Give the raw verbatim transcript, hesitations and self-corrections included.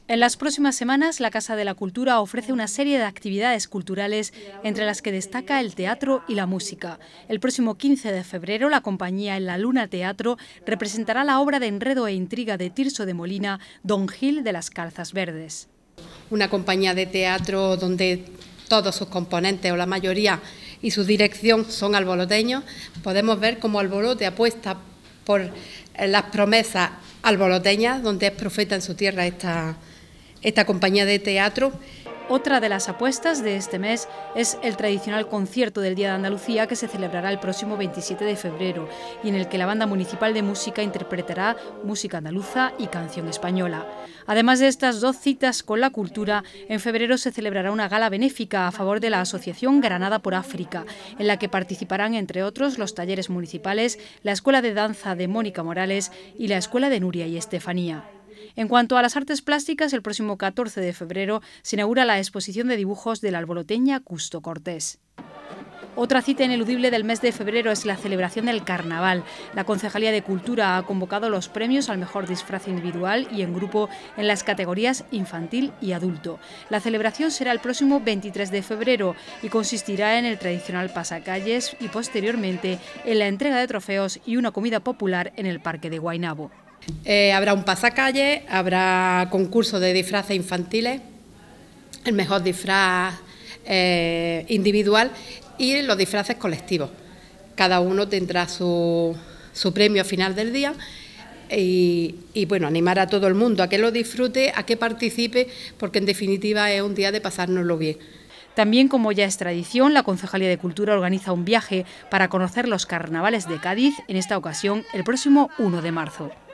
En las próximas semanas, la Casa de la Cultura ofrece una serie de actividades culturales, entre las que destaca el teatro y la música. El próximo quince de febrero, la compañía En la Luna Teatro representará la obra de enredo e intriga de Tirso de Molina, Don Gil de las Calzas Verdes. Una compañía de teatro donde todos sus componentes, o la mayoría, y su dirección son alboroteños. Podemos ver cómo Alborote apuesta por las promesas alboroteñas, donde es profeta en su tierra esta, esta compañía de teatro. Otra de las apuestas de este mes es el tradicional concierto del Día de Andalucía, que se celebrará el próximo veintisiete de febrero y en el que la Banda Municipal de Música interpretará música andaluza y canción española. Además de estas dos citas con la cultura, en febrero se celebrará una gala benéfica a favor de la Asociación Granada por África, en la que participarán, entre otros, los talleres municipales, la Escuela de Danza de Mónica Morales y la Escuela de Nuria y Estefanía. En cuanto a las artes plásticas, el próximo catorce de febrero se inaugura la exposición de dibujos de la alboroteña Custo Cortés. Otra cita ineludible del mes de febrero es la celebración del Carnaval. La Concejalía de Cultura ha convocado los premios al mejor disfraz individual y en grupo en las categorías infantil y adulto. La celebración será el próximo veintitrés de febrero y consistirá en el tradicional pasacalles y posteriormente en la entrega de trofeos y una comida popular en el Parque de Guaynabo. Eh, habrá un pasacalle, habrá concurso de disfraces infantiles, el mejor disfraz eh, individual y los disfraces colectivos. Cada uno tendrá su, su premio a final del día y, y bueno, animar a todo el mundo a que lo disfrute, a que participe, porque en definitiva es un día de pasárnoslo bien. También, como ya es tradición, la Concejalía de Cultura organiza un viaje para conocer los carnavales de Cádiz, en esta ocasión el próximo uno de marzo.